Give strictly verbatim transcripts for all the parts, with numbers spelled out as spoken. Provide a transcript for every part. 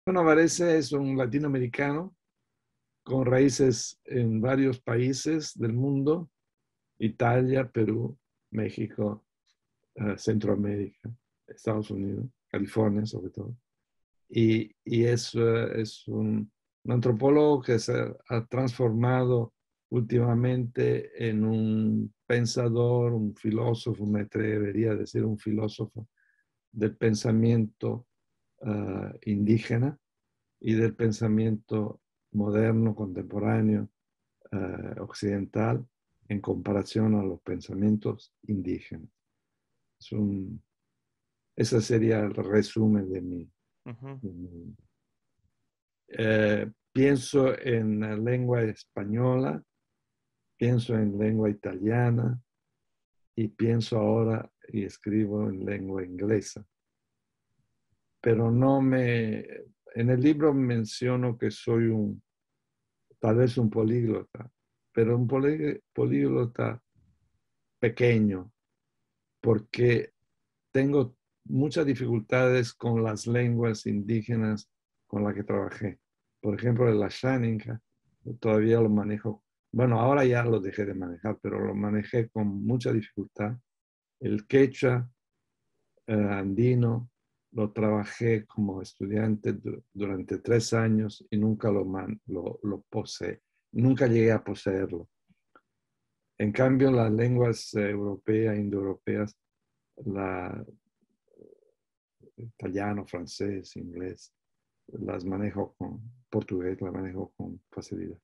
Bueno, Varese es un latinoamericano con raíces en varios países del mundo: Italia, Perú, México, uh, Centroamérica, Estados Unidos, California sobre todo. Y, y es, uh, es un, un, antropólogo que se ha transformado últimamente en un pensador, un filósofo, me atrevería a decir un filósofo del pensamiento uh, indígena y del pensamiento moderno, contemporáneo, uh, occidental, en comparación a los pensamientos indígenas. Es un, ese sería el resumen de mi... Ujú. De mi eh, pienso en la lengua española, pienso en lengua italiana y pienso ahora y escribo en lengua inglesa. Pero no me... En el libro menciono que soy un, tal vez un políglota, pero un políglota pequeño, porque tengo muchas dificultades con las lenguas indígenas con las que trabajé. Por ejemplo, el Ashaninka, todavía lo manejo. Bueno, ahora ya lo dejé de manejar, pero lo manejé con mucha dificultad. El quechua eh, andino lo trabajé como estudiante durante tres años y nunca lo, man, lo, lo poseé. Nunca llegué a poseerlo. En cambio, las lenguas eh, europeas, indoeuropeas, la, italiano, francés, inglés, las manejo con portugués, las manejo con facilidad.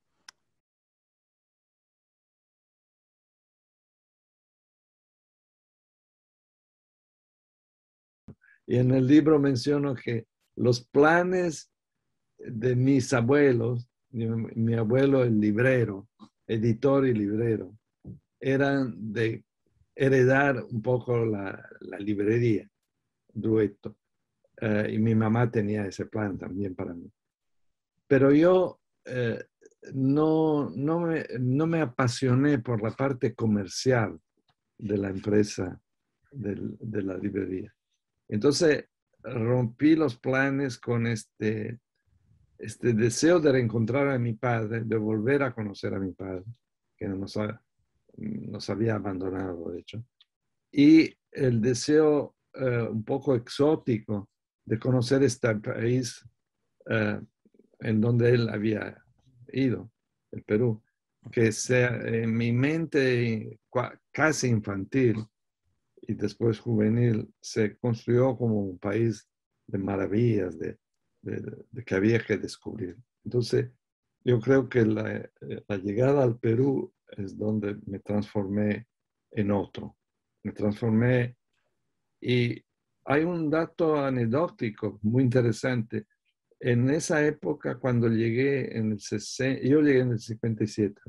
Y en el libro menciono que los planes de mis abuelos, mi, mi abuelo el librero, editor y librero, eran de heredar un poco la, la librería, Druetto. Uh, y mi mamá tenía ese plan también para mí. Pero yo eh, no, no, me, no me apasioné por la parte comercial de la empresa del, de la librería. Entonces rompí los planes con este, este deseo de reencontrar a mi padre, de volver a conocer a mi padre, que nos, ha, nos había abandonado, de hecho, y el deseo uh, un poco exótico de conocer este país uh, en donde él había ido, el Perú, que sea en mi mente casi infantil y después juvenil se construyó como un país de maravillas, de, de, de que había que descubrir. Entonces, yo creo que la, la llegada al Perú es donde me transformé en otro. Me transformé y hay un dato anecdótico muy interesante. En esa época, cuando llegué en el sesenta, yo llegué en el cincuenta y siete,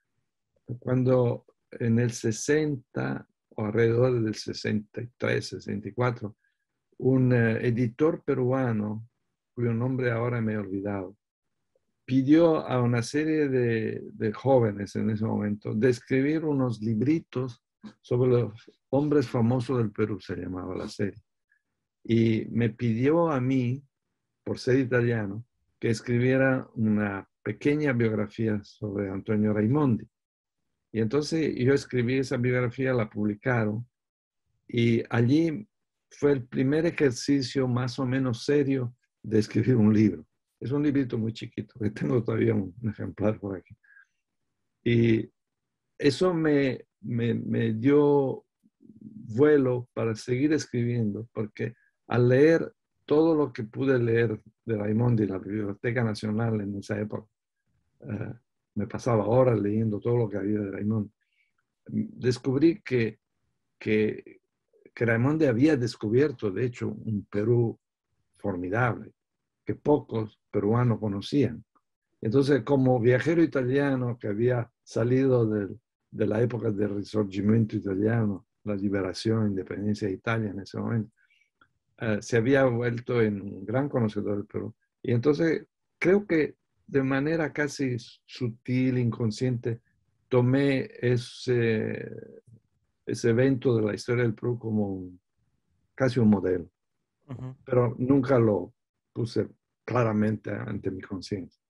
cuando en el sesenta o alrededor del sesenta y tres, sesenta y cuatro, un uh, editor peruano, cuyo nombre ahora me he olvidado, pidió a una serie de, de jóvenes en ese momento de escribir unos libritos sobre los hombres famosos del Perú, se llamaba la serie. Y me pidió a mí, por ser italiano, que escribiera una pequeña biografía sobre Antonio Raimondi. Y entonces yo escribí esa biografía, la publicaron, y allí fue el primer ejercicio más o menos serio de escribir un libro. Es un librito muy chiquito, que tengo todavía un, un ejemplar por aquí. Y eso me, me, me dio vuelo para seguir escribiendo, porque al leer todo lo que pude leer de Raimondi, la Biblioteca Nacional en esa época, uh, me pasaba horas leyendo todo lo que había de Raimondi, descubrí que, que, que Raimondi había descubierto, de hecho, un Perú formidable, que pocos peruanos conocían. Entonces, como viajero italiano que había salido del, de la época del Risorgimento italiano, la liberación, independencia de Italia en ese momento, uh, se había vuelto en un gran conocedor del Perú. Y entonces, creo que de manera casi sutil, inconsciente, tomé ese, ese evento de la historia del Perú como un, casi un modelo, Ujú. pero nunca lo puse claramente ante mi conciencia.